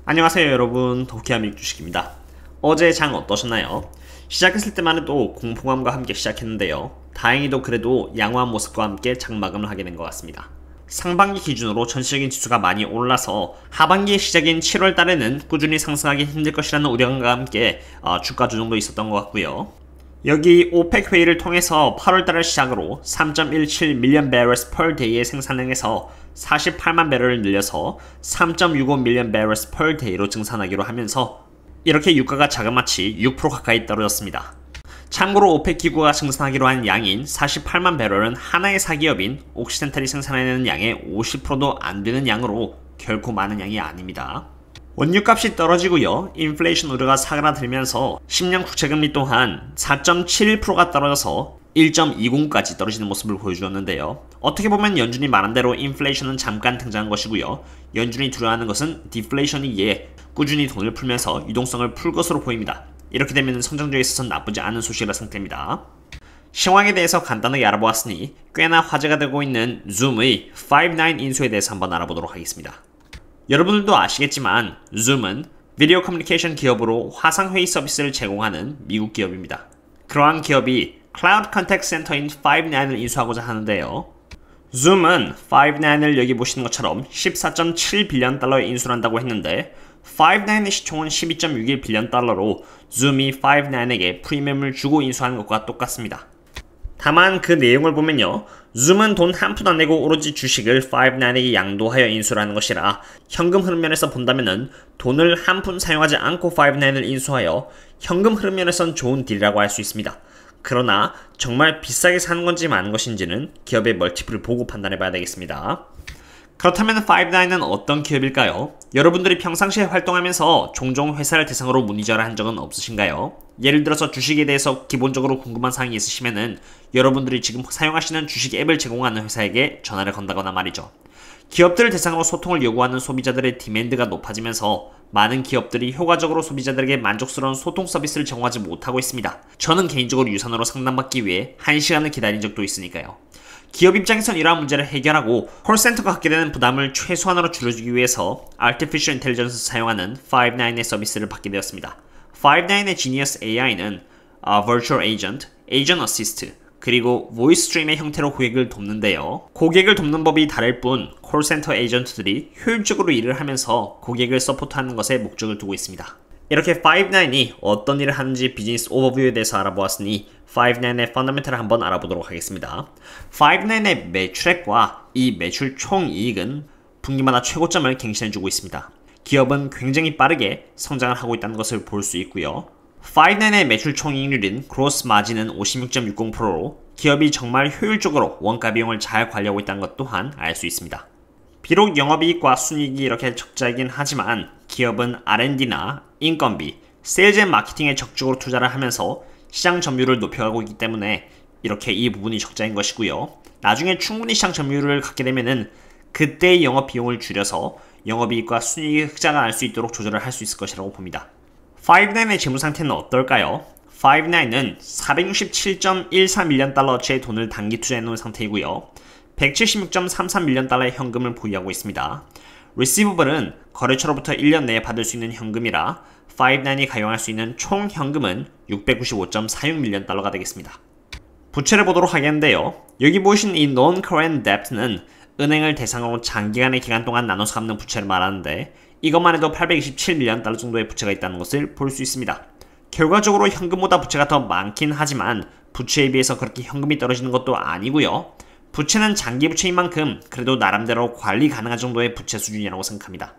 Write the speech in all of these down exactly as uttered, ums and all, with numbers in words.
안녕하세요 여러분, 도키아믹 주식입니다. 어제 장 어떠셨나요? 시작했을 때만 해도 공포감과 함께 시작했는데요, 다행히도 그래도 양호한 모습과 함께 장마감을 하게 된 것 같습니다. 상반기 기준으로 전체적인 지수가 많이 올라서 하반기의 시작인 칠월 달에는 꾸준히 상승하기 힘들 것이라는 우려감과 함께 어, 주가 조정도 있었던 것 같고요. 여기 오펙 회의를 통해서 팔월 달을 시작으로 삼 점 일칠 밀리언 barrels per day의 생산량에서 사십팔만 배럴을 늘려서 삼 점 육오 밀리언 barrels per day로 증산하기로 하면서 이렇게 유가가 자그마치 육 퍼센트 가까이 떨어졌습니다. 참고로 오펙 기구가 증산하기로 한 양인 사십팔만 배럴은 하나의 사기업인 옥시덴탈이 생산해내는 양의 오십 퍼센트도 안 되는 양으로 결코 많은 양이 아닙니다. 원유값이 떨어지고요, 인플레이션 우려가 사그라들면서 십 년 국채금리 또한 사 점 칠일 퍼센트가 떨어져서 일 점 이공까지 떨어지는 모습을 보여주었는데요. 어떻게 보면 연준이 말한 대로 인플레이션은 잠깐 등장한 것이고요, 연준이 두려워하는 것은 디플레이션이기에 꾸준히 돈을 풀면서 유동성을 풀 것으로 보입니다. 이렇게 되면 성장주에 있어서는 나쁘지 않은 소식이라 상태입니다. 시황에 대해서 간단하게 알아보았으니 꽤나 화제가 되고 있는 줌의 파이브 나인 인수에 대해서 한번 알아보도록 하겠습니다. 여러분들도 아시겠지만 줌은 비디오 커뮤니케이션 기업으로 화상회의 서비스를 제공하는 미국 기업입니다. 그러한 기업이 클라우드 컨택트 센터인 파이브 나인을 인수하고자 하는데요, 줌은 파이브 나인을 여기 보시는 것처럼 십사 점 칠 빌리언 달러에 인수를 한다고 했는데 파이브 나인의 시총은 십이 점 육일 빌리언 달러로 줌이 파이브 나인에게 프리미엄을 주고 인수하는 것과 똑같습니다. 다만 그 내용을 보면요, 줌은 돈 한 푼 안 내고 오로지 주식을 파이브 나인에게 양도하여 인수를 하는 것이라 현금 흐름 면에서 본다면은 돈을 한 푼 사용하지 않고 파이브 나인을 인수하여 현금 흐름 면에선 좋은 딜이라고 할 수 있습니다. 그러나 정말 비싸게 사는 건지 많은 것인지는 기업의 멀티플을 보고 판단해 봐야 되겠습니다. 그렇다면 파이브 나인은 어떤 기업일까요? 여러분들이 평상시에 활동하면서 종종 회사를 대상으로 문의전화 한 적은 없으신가요? 예를 들어서 주식에 대해서 기본적으로 궁금한 사항이 있으시면은 여러분들이 지금 사용하시는 주식 앱을 제공하는 회사에게 전화를 건다거나 말이죠. 기업들을 대상으로 소통을 요구하는 소비자들의 디맨드가 높아지면서 많은 기업들이 효과적으로 소비자들에게 만족스러운 소통 서비스를 제공하지 못하고 있습니다. 저는 개인적으로 유선으로 상담받기 위해 한 시간을 기다린 적도 있으니까요. 기업 입장에선 이러한 문제를 해결하고 콜센터가 갖게 되는 부담을 최소한으로 줄여주기 위해서 Artificial Intelligence를 사용하는 파이브 나인의 서비스를 받게 되었습니다. 파이브 나인의 Genius 에이아이는 uh, Virtual Agent, Agent Assist, 그리고 Voice Stream의 형태로 고객을 돕는데요, 고객을 돕는 법이 다를 뿐 콜센터 에이전트들이 효율적으로 일을 하면서 고객을 서포트하는 것에 목적을 두고 있습니다. 이렇게 파이브 나인이 어떤 일을 하는지 비즈니스 오버뷰에 대해서 알아보았으니 파이브 나인의 펀더멘털을 한번 알아보도록 하겠습니다. 파이브 나인의 매출액과 이 매출 총이익은 분기마다 최고점을 갱신해주고 있습니다. 기업은 굉장히 빠르게 성장을 하고 있다는 것을 볼 수 있고요. 파이브 나인의 매출 총이익률인 그로스 마진은 오십육 점 육공 퍼센트로 기업이 정말 효율적으로 원가 비용을 잘 관리하고 있다는 것 또한 알 수 있습니다. 비록 영업이익과 순이익이 이렇게 적자이긴 하지만 기업은 알 앤 디나 인건비, 세일즈 앤 마케팅에 적극적으로 투자를 하면서 시장 점유율을 높여가고 있기 때문에 이렇게 이 부분이 적자인 것이고요. 나중에 충분히 시장 점유율을 갖게 되면은 그때의 영업 비용을 줄여서 영업이익과 순이익의 흑자가 날 수 있도록 조절을 할 수 있을 것이라고 봅니다. 파이브 나인의 재무 상태는 어떨까요? 파이브 나인은 사백육십칠 점 일사 밀리언 달러어치의 돈을 단기 투자해 놓은 상태이고요, 백칠십육 점 삼삼 밀리언 달러의 현금을 보유하고 있습니다. 리시버블은 거래처로부터 일 년 내에 받을 수 있는 현금이라 파이브 나인이 가용할 수 있는 총 현금은 육백구십오 점 사육 밀리언 달러가 되겠습니다. 부채를 보도록 하겠는데요, 여기 보이신 이 Non-Current Debt는 은행을 대상으로 장기간의 기간 동안 나눠서 갚는 부채를 말하는데 이것만 해도 팔백이십칠 밀리언 달러 정도의 부채가 있다는 것을 볼 수 있습니다. 결과적으로 현금보다 부채가 더 많긴 하지만 부채에 비해서 그렇게 현금이 떨어지는 것도 아니고요, 부채는 장기 부채인 만큼 그래도 나름대로 관리 가능한 정도의 부채 수준이라고 생각합니다.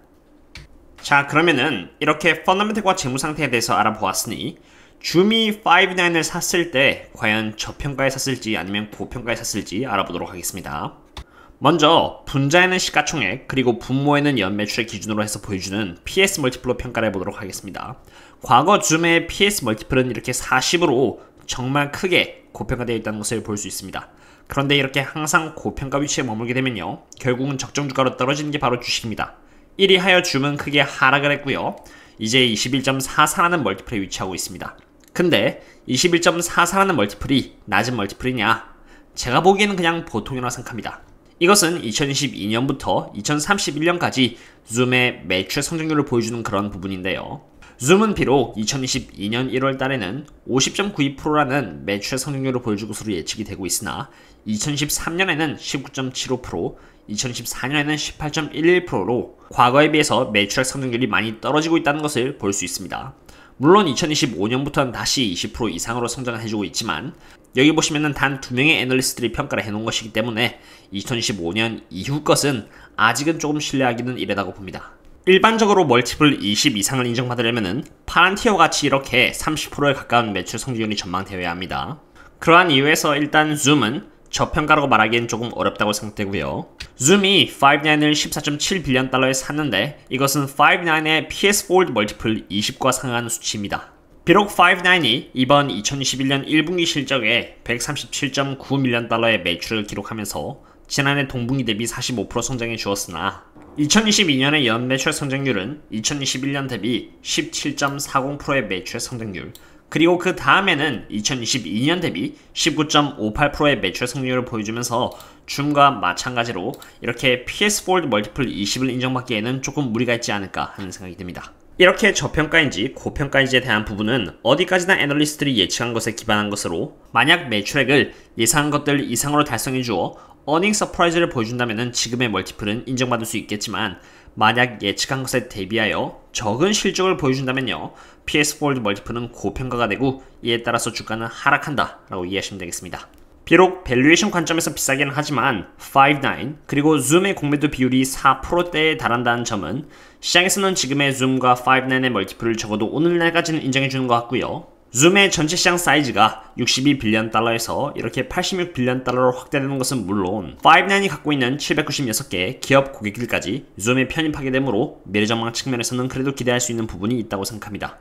자, 그러면은 이렇게 펀더멘털과 재무 상태에 대해서 알아보았으니 줌이 파이브 나인을 샀을 때 과연 저평가에 샀을지 아니면 고평가에 샀을지 알아보도록 하겠습니다. 먼저 분자에는 시가총액 그리고 분모에는 연매출의 기준으로 해서 보여주는 피에스 멀티플로 평가를 해보도록 하겠습니다. 과거 줌의 피에스 멀티플은 이렇게 사십으로 정말 크게 고평가되어 있다는 것을 볼 수 있습니다. 그런데 이렇게 항상 고평가 위치에 머물게 되면요, 결국은 적정 주가로 떨어지는 게 바로 주식입니다. 이리 하여 줌은 크게 하락을 했고요, 이제 이십일 점 사사라는 멀티플에 위치하고 있습니다. 근데 이십일 점 사사라는 멀티플이 낮은 멀티플이냐? 제가 보기에는 그냥 보통이라고 생각합니다. 이것은 이천이십이 년부터 이천삼십일 년까지 줌의 매출 성장률을 보여주는 그런 부분인데요. 줌은 비록 이천이십이 년 일월 달에는 오십 점 구이 퍼센트라는 매출 성장률을 보여줄 것으로 예측이 되고 있으나 이천십삼 년에는 십구 점 칠오 퍼센트, 이천십사 년에는 십팔 점 일일 퍼센트로 과거에 비해서 매출 성장률이 많이 떨어지고 있다는 것을 볼 수 있습니다. 물론 이천이십오 년부터는 다시 이십 퍼센트 이상으로 성장을 해주고 있지만 여기 보시면은 단 두 명의 애널리스트들이 평가를 해놓은 것이기 때문에 이천십오 년 이후 것은 아직은 조금 신뢰하기는 이르다고 봅니다. 일반적으로 멀티플 이십 이상을 인정받으려면은 파란티어 같이 이렇게 삼십 퍼센트에 가까운 매출 성장률이 전망되어야 합니다. 그러한 이유에서 일단 줌은 저평가라고 말하기엔 조금 어렵다고 생각되고요. 줌이 파이브나인을 십사 점 칠 빌리언 달러에 샀는데 이것은 파이브나인의 피 에스 포워드 멀티플 이십과 상응하는 수치입니다. 비록 파이브나인이 이번 이천이십일 년 일 분기 실적에 백삼십칠 점 구 밀리언 달러의 매출을 기록하면서 지난해 동분기 대비 사십오 퍼센트 성장해 주었으나 이천이십이 년의 연매출 성장률은 이천이십일 년 대비 십칠 점 사공 퍼센트의 매출 성장률, 그리고 그 다음에는 이천이십이 년 대비 십구 점 오팔 퍼센트의 매출 성장률을 보여주면서 줌과 마찬가지로 이렇게 피 에스 포워드 멀티플 이십을 인정받기에는 조금 무리가 있지 않을까 하는 생각이 듭니다. 이렇게 저평가인지 고평가인지에 대한 부분은 어디까지나 애널리스트들이 예측한 것에 기반한 것으로 만약 매출액을 예상한 것들 이상으로 달성해 주어 어닝 서프라이즈를 보여준다면 지금의 멀티플은 인정받을 수 있겠지만 만약 예측한 것에 대비하여 적은 실적을 보여준다면요 피 에스 포워드 멀티플은 고평가가 되고 이에 따라서 주가는 하락한다 라고 이해하시면 되겠습니다. 비록 밸류에이션 관점에서 비싸기는 하지만 파이브나인 그리고 줌의 공매도 비율이 사 퍼센트대에 달한다는 점은 시장에서는 지금의 줌과 파이브나인의 멀티플을 적어도 오늘날까지는 인정해주는 것 같고요. 줌의 전체 시장 사이즈가 육십이 빌리언 달러에서 이렇게 팔십육 빌리언 달러로 확대되는 것은 물론 파이브나인이 갖고 있는 칠백구십육 개의 기업 고객들까지 줌에 편입하게 되므로 미래 전망 측면에서는 그래도 기대할 수 있는 부분이 있다고 생각합니다.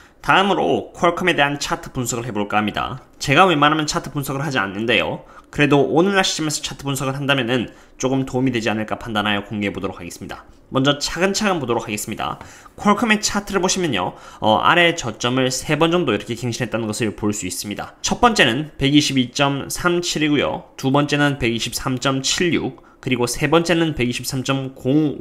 다음으로 퀄컴에 대한 차트 분석을 해볼까 합니다. 제가 웬만하면 차트 분석을 하지 않는데요. 그래도 오늘날 시점에서 차트 분석을 한다면 조금 도움이 되지 않을까 판단하여 공개해보도록 하겠습니다. 먼저 차근차근 보도록 하겠습니다. 퀄컴의 차트를 보시면요 어, 아래 저점을 세 번 정도 이렇게 갱신했다는 것을 볼 수 있습니다. 첫 번째는 백이십이 점 삼칠이고요 두 번째는 백이십삼 점 칠육, 그리고 세 번째는 백이십삼 점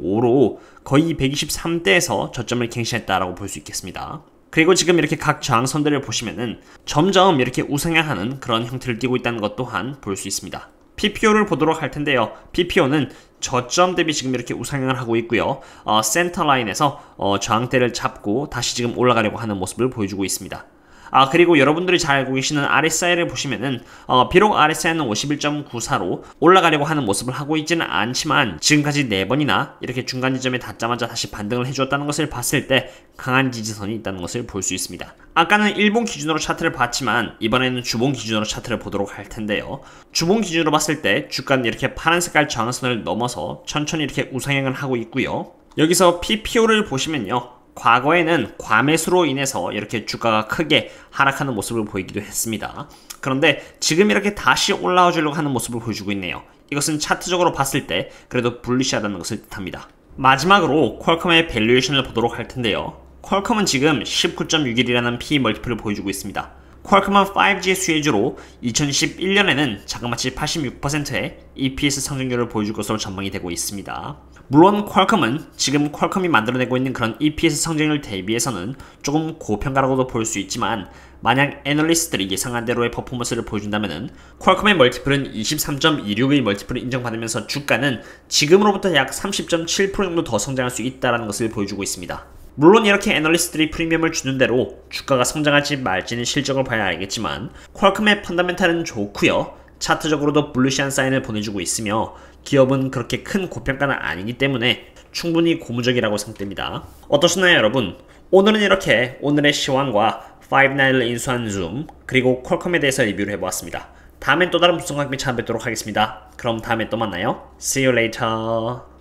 공오로 거의 백이십삼 대에서 저점을 갱신했다라고 볼 수 있겠습니다. 그리고 지금 이렇게 각 저항선들을 보시면은 점점 이렇게 우상향하는 그런 형태를 띠고 있다는 것 또한 볼 수 있습니다. 피 피 오를 보도록 할 텐데요. 피 피 오는 저점 대비 지금 이렇게 우상향을 하고 있고요. 어, 센터 라인에서 어, 저항대를 잡고 다시 지금 올라가려고 하는 모습을 보여주고 있습니다. 아 그리고 여러분들이 잘 알고 계시는 알 에스 아이를 보시면은 어, 비록 알 에스 아이는 오십일 점 구사로 올라가려고 하는 모습을 하고 있지는 않지만 지금까지 네 번이나 이렇게 중간 지점에 닿자마자 다시 반등을 해주었다는 것을 봤을 때 강한 지지선이 있다는 것을 볼 수 있습니다. 아까는 일본 기준으로 차트를 봤지만 이번에는 주봉 기준으로 차트를 보도록 할 텐데요. 주봉 기준으로 봤을 때 주가는 이렇게 파란 색깔 저항선을 넘어서 천천히 이렇게 우상향을 하고 있고요. 여기서 피 피 오를 보시면요. 과거에는 과매수로 인해서 이렇게 주가가 크게 하락하는 모습을 보이기도 했습니다. 그런데 지금 이렇게 다시 올라와 주려고 하는 모습을 보여주고 있네요. 이것은 차트적으로 봤을 때 그래도 불리시하다는 것을 뜻합니다. 마지막으로 퀄컴의 밸류에이션을 보도록 할 텐데요. 퀄컴은 지금 십구 점 육일이라는 피 이 멀티플을 보여주고 있습니다. 퀄컴은 파이브지의 수혜주로 이천십일 년에는 자그마치 팔십육 퍼센트의 이 피 에스 성장률을 보여줄 것으로 전망이 되고 있습니다. 물론 퀄컴은 지금 퀄컴이 만들어내고 있는 그런 이 피 에스 성장률 대비해서는 조금 고평가라고도 볼 수 있지만 만약 애널리스트들이 예상한 대로의 퍼포먼스를 보여준다면 퀄컴의 멀티플은 이십삼 점 이육의 멀티플을 인정받으면서 주가는 지금으로부터 약 삼십 점 칠 퍼센트 정도 더 성장할 수 있다는 것을 보여주고 있습니다. 물론 이렇게 애널리스트들이 프리미엄을 주는 대로 주가가 성장할지 말지는 실적을 봐야 알겠지만 퀄컴의 펀더멘탈은 좋고요. 차트적으로도 불리시한 사인을 보내주고 있으며 기업은 그렇게 큰 고평가는 아니기 때문에 충분히 고무적이라고 생각됩니다. 어떠셨나요 여러분? 오늘은 이렇게 오늘의 시황과 파이브나인을 인수한 줌 그리고 퀄컴에 대해서 리뷰를 해보았습니다. 다음엔 또 다른 분석과 함께 찾아뵙도록 하겠습니다. 그럼 다음에 또 만나요. See you later.